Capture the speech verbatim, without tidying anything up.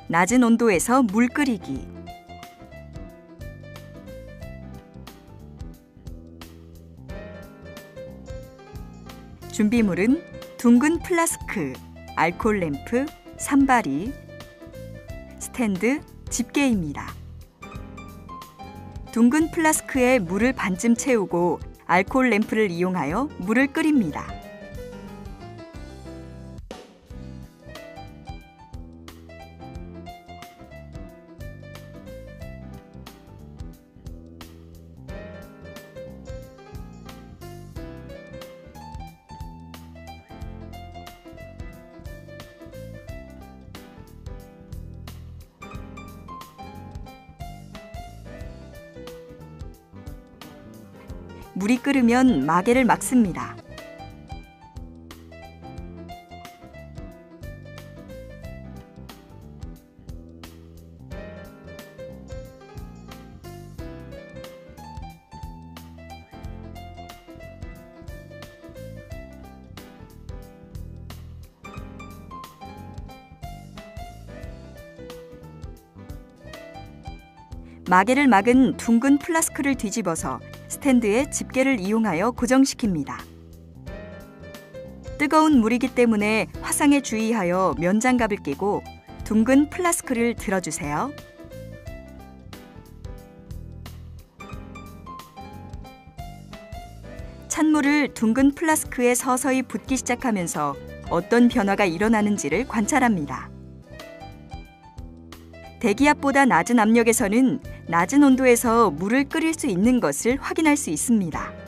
낮은 온도에서 물 끓이기. 준비물은 둥근 플라스크, 알코올 램프, 산발이, 스탠드, 집게입니다. 둥근 플라스크에 물을 반쯤 채우고 알코올 램프를 이용하여 물을 끓입니다. 물이 끓으면 마개를 막습니다. 마개를 막은 둥근 플라스크를 뒤집어서 스탠드에 집게를 이용하여 고정시킵니다. 뜨거운 물이기 때문에 화상에 주의하여 면장갑을 끼고 둥근 플라스크를 들어주세요. 찬물을 둥근 플라스크에 서서히 붓기 시작하면서 어떤 변화가 일어나는지를 관찰합니다. 대기압보다 낮은 압력에서는 낮은 온도에서 물을 끓일 수 있는 것을 확인할 수 있습니다.